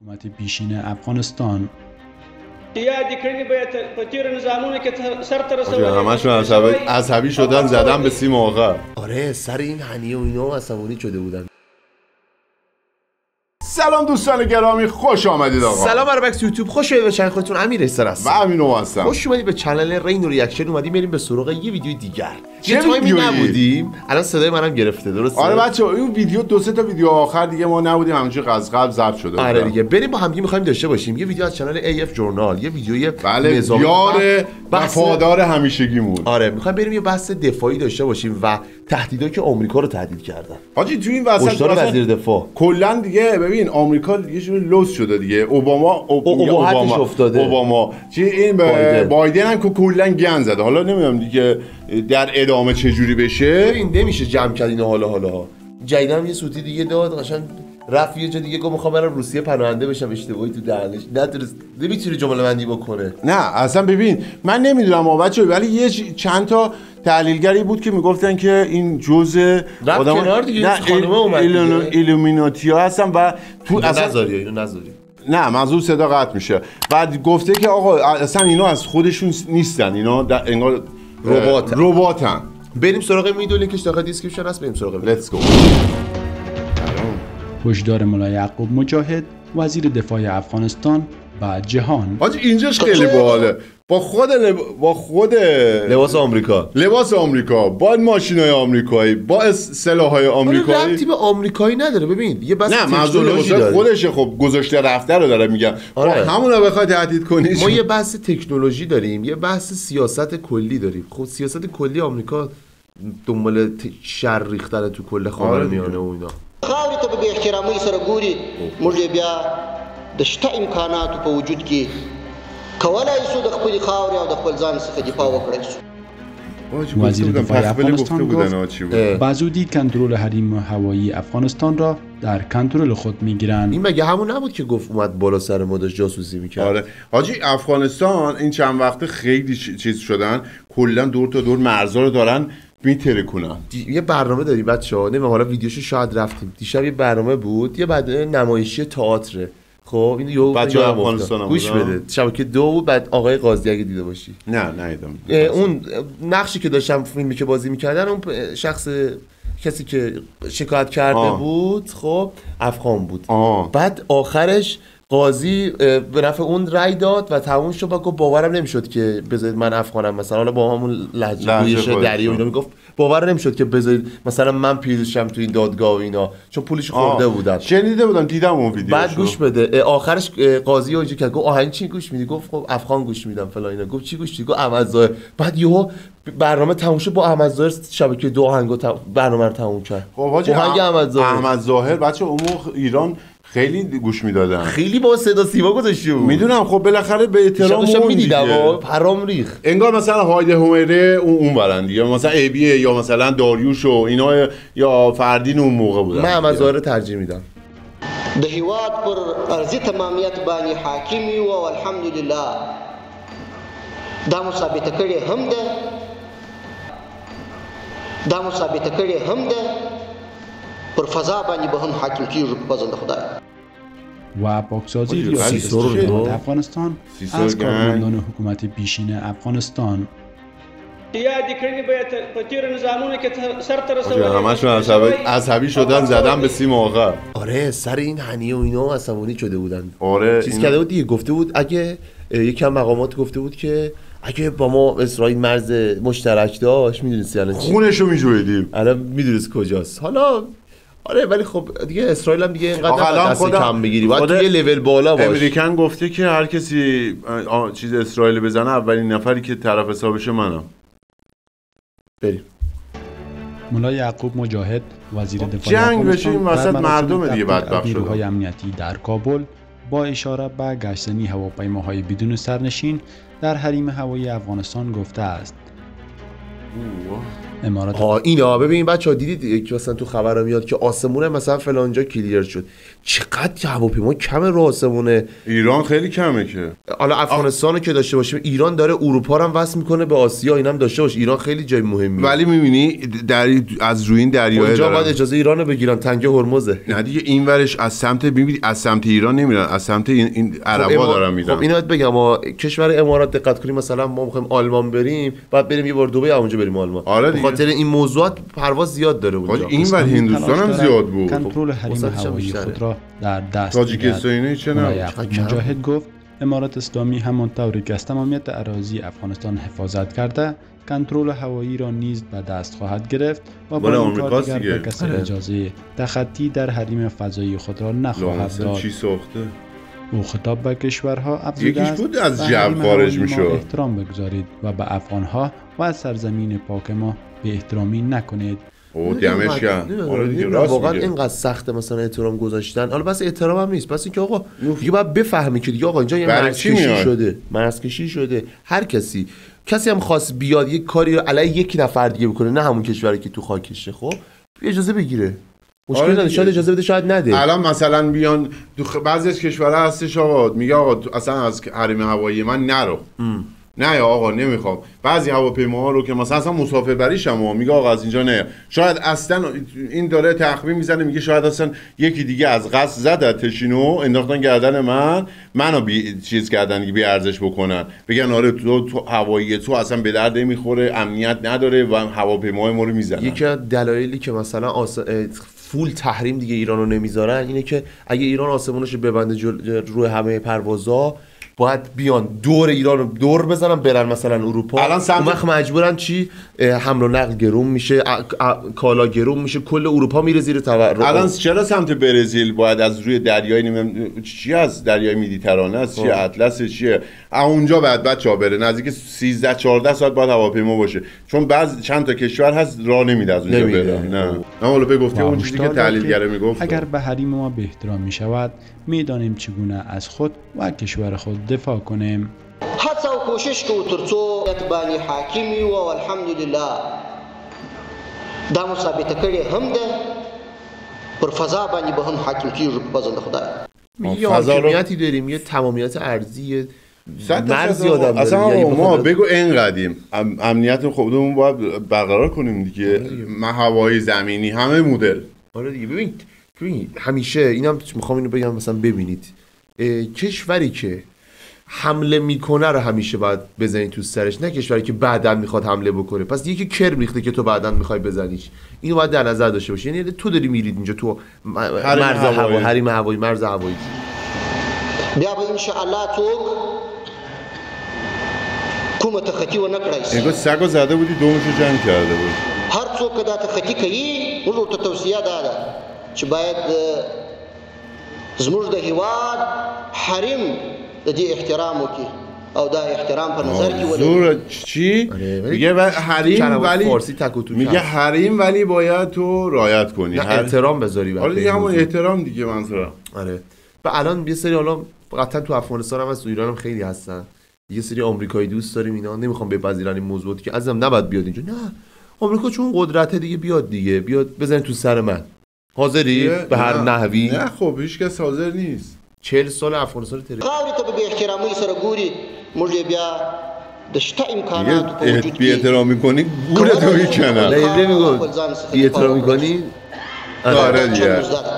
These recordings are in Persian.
حکومت پیشین افغانستان یادی کردی باید په تیر نظامونه که سر ته رسولی همشون عصبی شدن زدن به سیم آخر. آره سر این حنیه و اینا عصبانی شده بودن. سلام دوستان گرامی، خوش آمدید آقا. سلام اربکس یوتیوب، خوش اومدید به چنل خودتون. امیر استر هستم و امینو هستم. خوش اومدید به چنل رین ریاکشن. اومدیم بریم به سراغ یه ویدیو دیگر. یه تایمی نبودیم، الان صدای منم گرفته، درسته؟ آره بچه‌ها این ویدیو دو سه تا ویدیو آخر دیگه ما نبودیم، همونجوری قزقب ضبط شده. آره دیگه بریم با هم دیگه می‌خوایم داشته باشیم یه ویدیو از چنل AF جورنال، یه ویدیوی بله یار وفادار همیشگیمون. آره می‌خوایم بریم یه بحث دفاعی داشته باشیم و تهدیدایی که آمریکا رو تهدید کردن. حاجی تو این وسط وزیر دفاع کلا دیگه ببین آمریکا یه جوری لوس شده دیگه. اوباما افتاده. اوباما چی این بایدن هم که کلا گند زده. حالا نمیدونم دیگه در ادامه چه جوری بشه. این نمیشه جمع کرد اینو. حالا جدیدن یه سوتی دیگه داد، قشنگ رفت یه جا دیگه گفت میخوام برم روسیه پناهنده بشم، اشتباهی تو دهنش نتونست، نمیتونه جمله بندی بکنه. نه اصلا ببین من نمیدونم بچه‌ها، ولی یه چند تا تحلیلگری بود که میگفتن که این جزء آدم کنار دیگه خانومه اومد ایلومیناتی‌ها هستن و تو اصلا اینو نذاری. نه منظور صدا قطع میشه. بعد گفته که آقا اصلا اینا از خودشون نیستن، اینا انگار رباتن. بریم سراغ ویدیو، لینکش داخل دیسکریپشن هست. بریم سراغ لیتس گو. هشدار ملا یعقوب مجاهد وزیر دفاع افغانستان و جهان. حاجی اینجاش خیلی باحاله. با خود لباس آمریکا، با ماشینای آمریکایی، با سلاح‌های آمریکایی. ربطی به آمریکایی نداره. ببین یه بحث تکنولوژی داره. خودشه، خب گذاشته رفته رو داره میگم. آره. همون رو بخواد تهدید کنی. ما یه بحث تکنولوژی داریم، یه بحث سیاست کلی داریم. خب سیاست کلی آمریکا دنبال شر ریختن تو کل خاورمیانه و اینا. خاورې ته به بې احترامۍ سره ګوري، موږ یې بیا د شته امکاناتو په وجود کې کولی شو د خپلې خاورې او د خپل ځان څخه دفاع وکړی شو. وزیر دفاع افغانستان گفت به زودی کنترل حریم هوایی افغانستان را در کنترل خود میگیرند. این مگه همون نبود که گفت اومد بالا سر ما داشت جاسوسی میکرد؟ آره حاجی افغانستان این چند وقته خیلی چیز شدن، کلا دور تا دور مرزا رو دارن میترکونن. یه برنامه داری بچه‌ها، نمیدونم حالا ویدیوشو شاید رفتیم دیشب، یه برنامه بود، یه بعد نمایشی تئاتر. خب این یو بچه‌ها افغانستان گوش بده، شبکه 2 بود. بعد آقای قاضی اگه دیده باشی. نه ندیدم. اون نقشی که داشتم فیلمی که بازی میکردن، اون شخص کسی که شکایت کرده بود خب افغان بود. بعد آخرش قاضی به نفع اون رأی داد و تموم شد. گفت باورم نمیشد که بذارید من افغانم، مثلا حالا با همون لهجه دری و اینا میگفت باور نمیشد که بذارید مثلا من پیروزشم تو این دادگاه و اینا، چون پولش خورده بودن. شنیده بودم، دیدم اون ویدیو. بعد گوش بده، آخرش قاضی اونجا که گفت آهنگ چی گوش میدی؟ گفت خب افغان گوش میدم فلان اینا. گفت چی گوش میدی؟ گفت احمد ظاهر. بعد یهو برنامه تموم شد، با احمد ظاهر شبکه 2 آهنگو برنامه رو تموم کرد. خب حاجی احمد ظاهر بچه اون ایران خیلی گوش میدادن، خیلی با صدا سیما گذاشته بود. میدونم خب بالاخره به احترام اون میدیدم پرام ریخ. انگار مثلا هایده همیره اون برندی، یا مثلا ایبیه، یا مثلا داریوش و اینا، یا فردین اون موقع بودن. من احمد ظاهر ترجیح میدم. د هیواد پر ارضي تمامیت باندې حاکم یو او الحمدلله دا مثابته کړي هم ده پر فضا باندې به هم حاکم کیږي په فضل خدای. و پاکسازی ریاست افغانستان از کارمندان حکومت پیشین افغانستان. یادی کردی باید په تیر نظامونه که سر ته رسولی همشون عصبی شدن زدن به سیم آخر. آره سر این حنیه و اینا عصبانی شده بودن. آره چیز کرده بود دیگه، گفته بود اگه یکم مقامات گفته بود که اگه با ما اسرائیل مرز مشترک داشت میدونستی الان خونشو میجویدیم، الان میدونست کجاست. حالا آره ولی خب دیگه اسرائیل هم دیگه اینقدر دست کم بگیری، باید یه لول بالا باشه. امریکن گفته که هر کسی چیز اسرائیل بزنه اولین نفری که طرف حسابشه منم. بریم. ملا یعقوب مجاهد وزیر دفاع جنگ بشه این وسط مردم دیگه بدبخت شده. نیروهای امنیتی در کابل با اشاره به گشتنی هواپیماهای بدون سرنشین در حریم هوایی افغانستان گفته است امارات. اینا ببین بچه‌ها دیدید که مثلا تو خبرا میاد که آسمون مثلا فلان جا کلیر شد. چقدر هواپیما کمه رو آسمونه. ایران خیلی کمه که. حالا افغانستانو که داشته باشیم، ایران داره اروپا رو هم وصل میکنه به آسیا، اینم داشته باشه. ایران خیلی جای مهمیه. ولی میبینی از روی این دریاها اونجا باید اجازه ایرانو بگیرن، تنگه هرمزه. نه دیگه این ورش از سمت میبینی از سمت ایران نمیرن، از سمت این عربا دارن میرن. خب اینو بگم ما کشور امارات دقت کنیم، مثلا ما میخوایم آلمان بریم، بعد بریم یه بار دبی اونجا بریم آلمان. به خاطر این موضوعات پرواز زیاد داره اونجا. این ور هندوستان هم زیاد بود. کنترل حریم هوایی خود را در دست تاجیکستان چه نه. مجاهد گفت امارات اسلامی همانطوری که از تمامیت اراضی افغانستان حفاظت کرده، کنترل هوایی را نیز به دست خواهد گرفت و با این کار دیگر به کسی اجازه تخطی در حریم فضایی خود را نخواهد داد. چی ساخته؟ او خطاب به کشورها افزوده است بود از جو خارج میشد احترام بگذارید و به افغانها و از سرزمین پاک ما به احترامی نکنید. او دمش کرد. واقعا اینقدر سخته مثلا احترام گذاشتن. حالا بس احترام هم نیست، بس اینکه آقا دیگه باید بفهمی که دیگه آقا اینجا یه مرزکشی شده. هر کسی هم خواست بیاد یک کاری رو علیه یک نفر دیگه بکنه، نه همون کشوری که تو خاکشه، خب اجازه بگیره. مشکل نداره، شاید اجازه بده شاید نده. الان مثلا بیان تو بعضی از کشورها هستش آقا میگه آقا اصلا از حریم هوایی من نرو. نه یا آقا نمیخوام. بعضی هواپیماها رو که مثلا مسافربری شما میگه آقا از اینجا نه. شاید اصلا این داره تخمین میزنه، میگه شاید اصلا یکی دیگه از قصد زدتشینو انداختن گردن منو چیز کردن که بی ارزش بکنن، بگن آره تو هوایی تو اصلا به درد نمیخوره، امنیت نداره و هواپیماهای ما رو میزنن. یکی از دلایلی که مثلا فول تحریم دیگه ایرانو نمیذارن اینه که اگه ایران آسمونش ببنده روی همه پروازا، باید بیان دور ایران رو دور بزنن برن مثلا اروپا. الان اون وقت مجبورن چی؟ حمل و نقل گرون میشه، کالا گرون میشه، کل اروپا میره زیر تورم. الان چرا سمت برزیل باید از روی دریای چی از دریای مدیترانه است، چی اطلس، چیه اونجا باید بچه‌ها بره نزدیک 13 14 ساعت باید هواپیما باشه، چون بعض چند تا کشور هست راه نمیده از اونجا بره. نه حالا بگفته اون چیزی که تحلیلگره میگفت، اگر به حریم ما به احترام میشود میدانیم چگونه از خود و کشور خود دفاع کنیم. هڅه او کوشش کوو ترڅو باندې حاکم یو او الحمدلله دا مثابته کړي هم ده پر فضا باندې به هم حاکم کیږو په فضل خدای. یه حاکمیتی داریم، یه تمامیت ارضی مرزی آدم اصلا یعنی ما بگو اینقدیم امنیت خودمون باید برقرار کنیم دیگه. ما هوایی زمینی همه مدل. آره دیگه. ببین همیشه اینم میخوام اینو بگم مثلا ببینید کشوری که حمله میکنه رو همیشه باید بزنید تو سرش، نه کشوری که بعداً میخواد حمله بکنه. پس یکی کرم ریخته که تو بعداً میخوای بزنیش، اینو باید در نظر داشته باشی. یعنی تو داری میرید اینجا تو مرز هوایی، حریم هوایی، مرز هوایی. بیا به ان شاء الله څوک کومه تخطی و نکړای. اینو سگو زده بودی دومشو جمع کرده بود. هر څوک دا تخطی کوي، موږ ته توصیه ده چې باید زموږ د هیواد حریم د دې احترام وکړي او دا احترام په نظر کې ولري. زور چی؟ میگه حریم ولی میگه حریم ولی باید تو رعایت کنی، احترام بذاری. آره دیگه همون احترام دیگه منظورم. آره. و الان یه سری حالا قطعا تو افغانستان هم هست، تو ایران هم خیلی هستن. یه سری آمریکایی دوست داریم اینا نمیخوام بپذیرن این موضوعی که عزیزم نباید بیاد اینجا. نه آمریکا چون قدرت دیگه بیاد دیگه، بیاد بزن تو سر من. حاضری به هر نحوی؟ نه خب هیچ کس حاضر نیست. 40 سال افغانستان تری خاوري ته به احترامي سره ګوري، موږ بیا د شته امکانات په وجود کې بی احترامی کنی گورتو میکنن. نه نمیگو بی احترامی کنی. آره دیگه.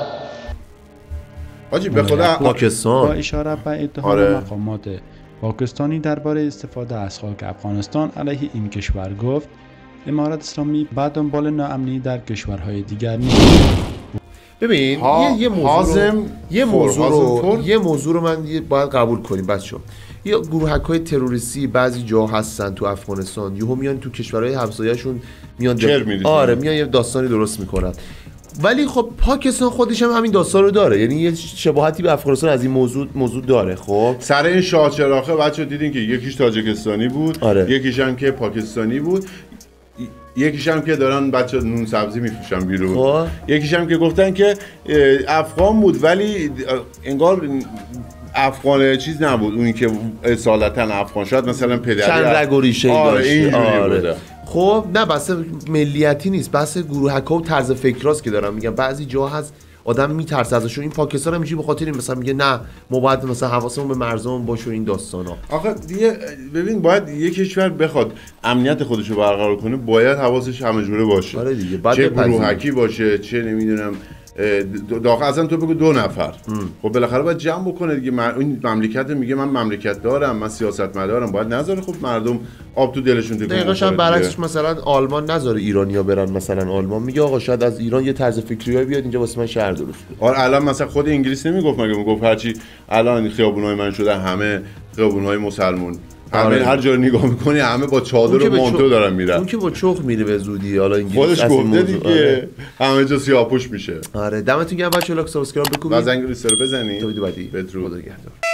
آجی به خدا پاکستان با اشاره به اتهام مقامات پاکستانی درباره استفاده از خاک افغانستان علیه این کشور گفت امارات اسلامی بعد دنبال ناامنی در کشورهای دیگر نیست. ببین یه موضوع رو من باید قبول کنیم بچه‌ها. یه گروهک‌های تروریستی بعضی جا هستن تو افغانستان، یهو میان تو کشورهای همسایه‌شون میان میان یه داستانی درست میکنن. ولی خب پاکستان خودش هم همین داستان رو داره، یعنی یه شباهتی به افغانستان از این موضوع داره. خب سر این شاه چراغه بچه‌ها دیدین که یکیش تاجیکستانی بود، یکیش هم که پاکستانی بود، یکیش هم که دارن بچه نون سبزی میفروشن بیرون، یکیش هم که گفتن که افغان بود ولی انگار افغان چیز نبود، اونی که اصالتا افغان، شاید مثلا پدری چند رگ و ریشه داشت. اینجوری بوده. خب نه بحث ملیتی نیست، بحث گروهکا و طرز فکراست که دارم میگم. بعضی جا هست آدم میترسه ازشون. این پاکستان هم میشه به خاطر این مثلا میگه نه ما باید مثلا حواسمون به مرزمون باشه و این داستانا. آخه دیگه ببین باید یه کشور بخواد امنیت خودش رو برقرار کنه باید حواسش همه جوره باشه. آره دیگه چه گروهکی باشه چه نمیدونم داخل اصلا تو بگو 2 نفر خب بالاخره باید جمع بکنه دیگه. این مملکت میگه من مملکت دارم، من سیاستمدارم، باید نذاره خب مردم آب تو دلشون تکون بخوره. دقیقاً برعکسش مثلا آلمان نذاره ایرانیا برن، مثلا آلمان میگه آقا شاید از ایران یه طرز فکریایی بیاد اینجا واسه من شهر درست کنه. آره الان مثلا خود انگلیس نمیگفت مگه میگفت هرچی الان خیابونای من شده همه خیابونای مسلمون. همه هر جا نگاه میکنی همه با چادر و مانتو دارن میرن. اون که با چخ میره به زودی. حالا انگلیس خودش گفته دیگه همه جا سیاه‌پوش میشه. آره دمتون گرم بچه‌ها، لاک سابسکرایب بکنید. و زنگ ریستر بزنید. تا ویدیو بعدی بدرود. خدا نگهدار.